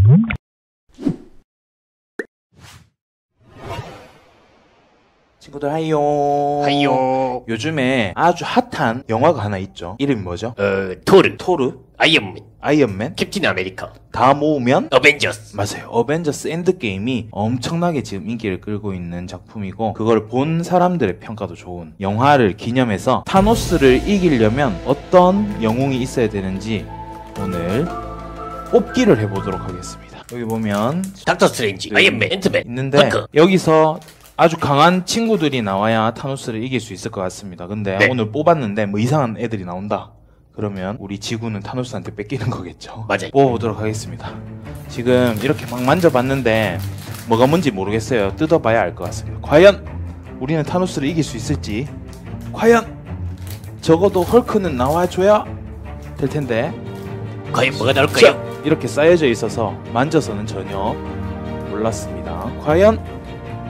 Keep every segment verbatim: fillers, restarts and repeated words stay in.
친구들 하이요. 하이요. 요즘에 아주 핫한 영화가 하나 있죠. 이름이 뭐죠? 어, 토르. 토르? 아이언맨. 아이언맨? 캡틴 아메리카. 다 모으면? 어벤져스. 맞아요. 어벤져스 엔드게임이 엄청나게 지금 인기를 끌고 있는 작품이고, 그걸 본 사람들의 평가도 좋은 영화를 기념해서 타노스를 이기려면 어떤 영웅이 있어야 되는지 오늘 뽑기를 해보도록 하겠습니다. 여기 보면 닥터 스트레인지, 네. 아이언맨, 앤트맨, 있는데 헐크. 여기서 아주 강한 친구들이 나와야 타노스를 이길 수 있을 것 같습니다. 근데 네. 오늘 뽑았는데 뭐 이상한 애들이 나온다. 그러면 우리 지구는 타노스한테 뺏기는 거겠죠. 맞아요. 뽑아보도록 하겠습니다. 지금 이렇게 막 만져봤는데 뭐가 뭔지 모르겠어요. 뜯어봐야 알 것 같습니다. 과연 우리는 타노스를 이길 수 있을지, 과연 적어도 헐크는 나와줘야 될 텐데 과연 뭐가 나올까요? 자, 이렇게 쌓여져 있어서 만져서는 전혀 몰랐습니다. 과연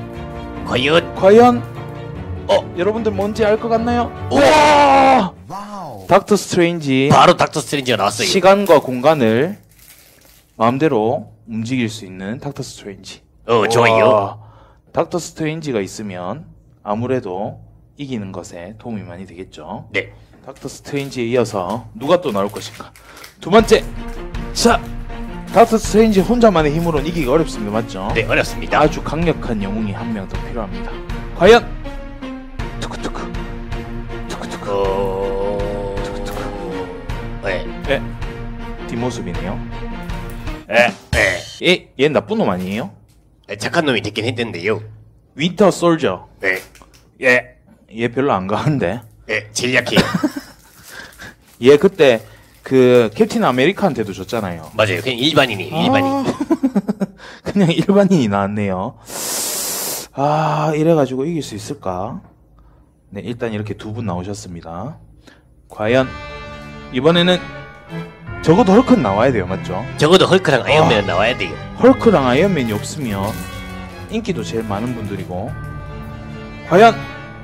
과연 과연 어 여러분들 뭔지 알 것 같나요? 우와! 닥터 스트레인지 바로 닥터 스트레인지가 나왔어요. 시간과 공간을 마음대로 움직일 수 있는 닥터 스트레인지. 어, 좋아요. 우와, 닥터 스트레인지가 있으면 아무래도 이기는 것에 도움이 많이 되겠죠. 네. 닥터 스트레인지에 이어서 누가 또 나올 것인가? 두 번째, 자, 닥터 스트레인지 혼자만의 힘으로는 이기기가 어렵습니다. 맞죠? 네, 어렵습니다. 아주 강력한 영웅이 한 명 더 필요합니다. 과연 투쿠투쿠 투쿠투쿠 어... 네. 에 뒷모습이네요. 에, 에. 얘, 얘 나쁜 놈 아니에요? 에, 착한 놈이 됐긴 했는데요. 윈터 솔저. 네. 얘, 얘 별로 안 가는데. 네, 제일 약해요. 얘 그때 그 캡틴 아메리카한테도 줬잖아요. 맞아요. 그냥 일반인이에요, 일반인. 아, 그냥 일반인이 나왔네요. 아, 이래가지고 이길 수 있을까? 네, 일단 이렇게 두 분 나오셨습니다. 과연 이번에는 적어도 헐크는 나와야 돼요, 맞죠? 적어도 헐크랑 아이언맨은 아. 나와야 돼요. 헐크랑 아이언맨이 없으면 인기도 제일 많은 분들이고. 과연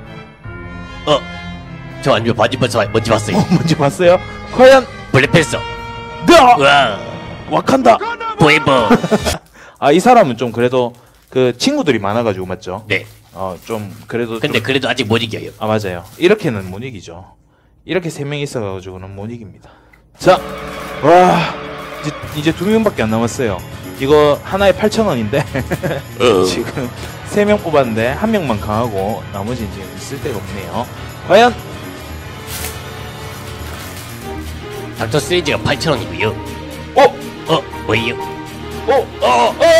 어, 저 완전 바지 벌써 뭔지 봤어요. 어, 뭔지 봤어요? 과연 블랙팬서. 네! 우와, 와칸다. 포에버. 아, 이 사람은 좀 그래도 그 친구들이 많아가지고 맞죠? 네. 어, 좀 그래도 근데 좀... 그래도 아직 못 이겨요. 아, 맞아요. 이렇게는 못 이기죠. 이렇게 세 명 있어가지고는 못 이깁니다. 자, 와, 이제 이제 두 명밖에 안 남았어요. 이거 하나에 팔천 원인데 어. 지금 세 명 뽑았는데 한 명만 강하고 나머지는 지금 있을 데가 없네요. 과연 닥터 스트레인지가 팔천 원이고요. 어, 어, 뭐예요? 어, 어, 어,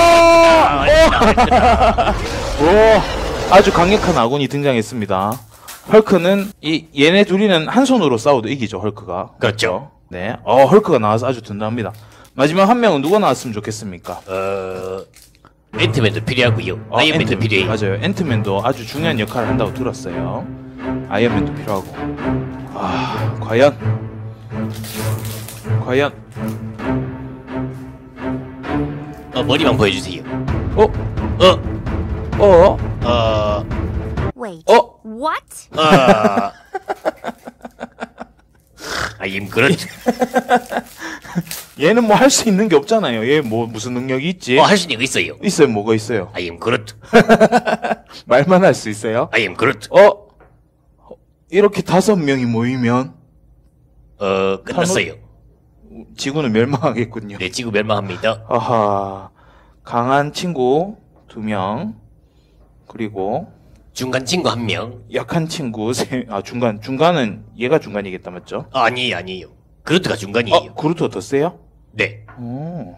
아, 오, 아주 강력한 아군이 등장했습니다. 헐크는 이 얘네 둘이는 한 손으로 싸워도 이기죠, 헐크가. 그렇죠. 네, 어, 헐크가 나와서 아주 든든합니다. 마지막 한 명은 누가 나왔으면 좋겠습니까? 어, 앤트맨도 필요하고요. 어, 아이언맨도 앤트맨. 필요해요. 맞아요. 앤트맨도 아주 중요한 역할을 한다고 들었어요. 아이언맨도 필요하고. 아, 과연 과연 어, 머리만 보여주세요. 어? 어, 어? 어, Wait. 어? What? 어. 아임 그렇. 얘는 뭐 할 수 있는 게 없잖아요. 얘 뭐 무슨 능력이 있지? 어, 할 수 있는 거 있어요. 있어요. 뭐가 있어요? 아임 그렇. 말만 할 수 있어요? 아임 그렇. 어? 이렇게 다섯 명이 모이면 어, 끝났어요. 지구는 멸망하겠군요. 네, 지구 멸망합니다. 아하, 강한 친구 두 명, 그리고 중간 친구 한 명. 약한 친구 세, 아 중간 중간은 얘가 중간이겠다 맞죠? 아, 아니에요, 아니에요. 그루트가 중간이에요. 어, 그루트가 더 세요? 네. 오.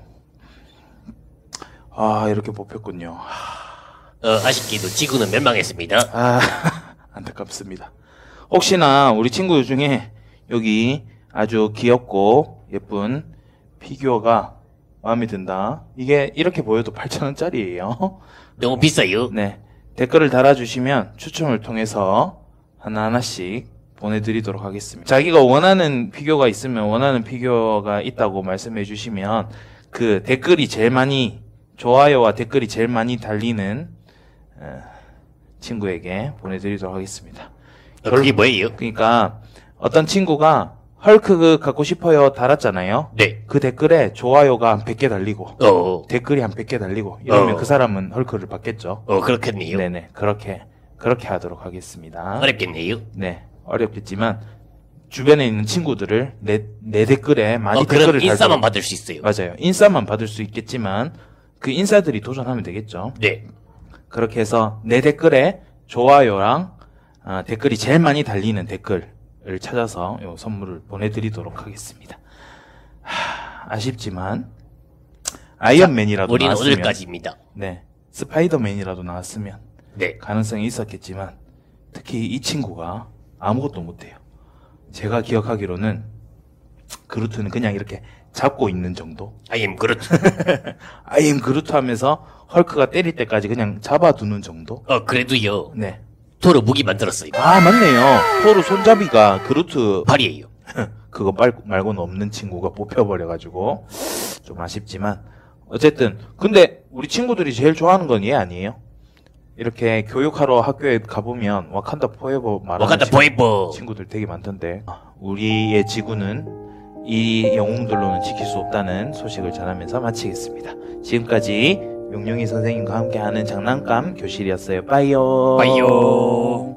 아, 이렇게 뽑혔군요. 어, 아쉽게도 지구는 멸망했습니다. 아, 안타깝습니다. 혹시나 우리 친구 중에 여기 아주 귀엽고 예쁜 피규어가 마음에 든다. 이게 이렇게 보여도 팔천 원짜리예요. 너무 비싸요. 네. 댓글을 달아주시면 추첨을 통해서 하나하나씩 보내드리도록 하겠습니다. 자기가 원하는 피규어가 있으면 원하는 피규어가 있다고 말씀해 주시면 그 댓글이 제일 많이 좋아요와 댓글이 제일 많이 달리는 어, 친구에게 보내드리도록 하겠습니다. 어, 그게 뭐예요? 그러니까 어떤 친구가 헐크 갖고 싶어요 달았잖아요. 네. 그 댓글에 좋아요가 한 백 개 달리고 어, 댓글이 한 백 개 달리고 이러면 어. 그 사람은 헐크를 받겠죠. 어, 그렇겠네요. 네네 그렇게 그렇게 하도록 하겠습니다. 어렵겠네요. 네 어렵겠지만 주변에 있는 친구들을 내, 내 댓글에 많이 어, 그럼 댓글을 인싸만 달도록- 받을 수 있어요. 맞아요. 인싸만 받을 수 있겠지만 그 인싸들이 도전하면 되겠죠. 네. 그렇게 해서 내 댓글에 좋아요랑 아, 댓글이 제일 많이 달리는 댓글을 찾아서 요 선물을 보내드리도록 하겠습니다. 하, 아쉽지만 아이언맨이라도 우리는 나왔으면 오늘까지입니다. 네 스파이더맨이라도 나왔으면 네. 가능성이 있었겠지만 특히 이 친구가 아무것도 못해요. 제가 기억하기로는 그루트는 그냥 이렇게 잡고 있는 정도. I am 그렇죠. 아임 그루트 하면서 헐크가 때릴 때까지 그냥 잡아두는 정도. 어, 그래도요. 네. 토르 무기 만들었어요. 아 맞네요. 토르 손잡이가 그루트 발이에요. 그거 말, 말고는 없는 친구가 뽑혀버려가지고 좀 아쉽지만 어쨌든 근데 우리 친구들이 제일 좋아하는 건 얘 아니에요? 이렇게 교육하러 학교에 가보면 와칸다 포에버 말하는 와칸다 친구- 포에버. 친구들 되게 많던데 아, 우리의 지구는 이 영웅들로는 지킬 수 없다는 소식을 전하면서 마치겠습니다. 지금까지 용용이 선생님과 함께하는 장난감 교실이었어요. 빠이요. 빠이요.